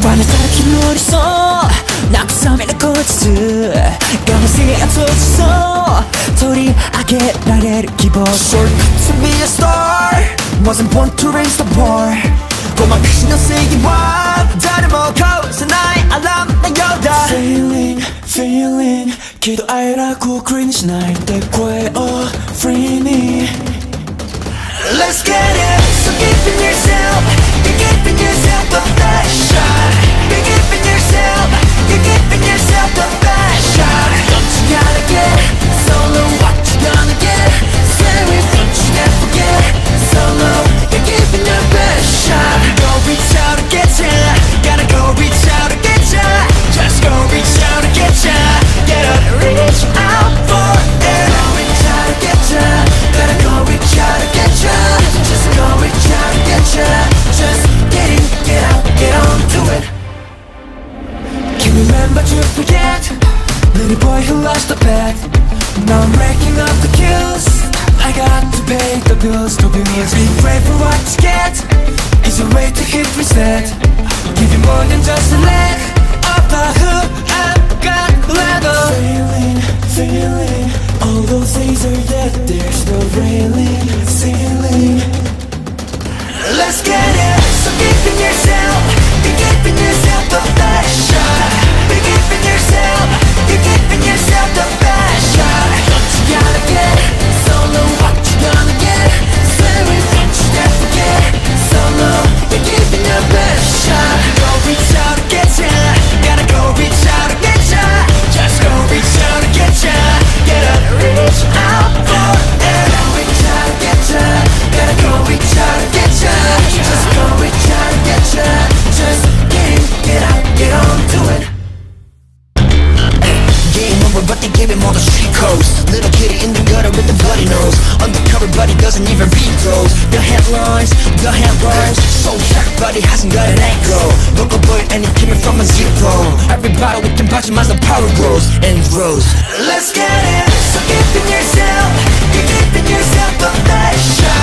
wanna start to乗りそう慰めの後日我慢せや閉じそう取り上げられる希望 Short to be a star wasn't born to raise the bar ごまかしの正義は誰も壊せないアラームのようだ Feeling, feeling 喜怒哀楽を繰りにしないで声を Free me Let's get it So give in yourself You're giving yourself the best shot You're giving yourself You're giving yourself the best shot Don't you gotta get solo What you gonna get Say it, don't you never forget Solo You're giving your best shot Go reach out and get ya Gotta go reach out and get ya Just go reach out and get ya Gotta reach out for it Go reach out and get ya Gotta go reach out and get ya Just go reach out and get ya Just get in, get out, get on to it Can't remember to forget Little boy who lost the bet Now I'm racking up the kills I got to pay the bills to be means Be brave for what you get Is a way to hit reset Give you more than just a leg Of the hook I've got leather Feeling, feeling All those days are dead There's no railing, ceiling Let's get it So give in yourself You're giving yourself the best shot You're giving yourself You're giving yourself the best shot Don't you gotta get solo What you gonna get Say it, don't you never forget Solo You're giving your best shot Go reach out and get ya Gotta go reach out and get ya Just go reach out and get ya Gotta reach out for it Go reach out and get ya Gotta go reach out and get ya Just go reach out and get ya Just get in, get out, get on to it Game over but they gave him all the street codes Little kitty in the gutter with the bloody nose Undercover but he doesn't even read those The headlines, the headlines So jacked but he hasn't got an ankle Local boy and he came from a zero Everybody we can watch him as the power grows and grows Let's get it So give in yourself You're giving yourself the best shot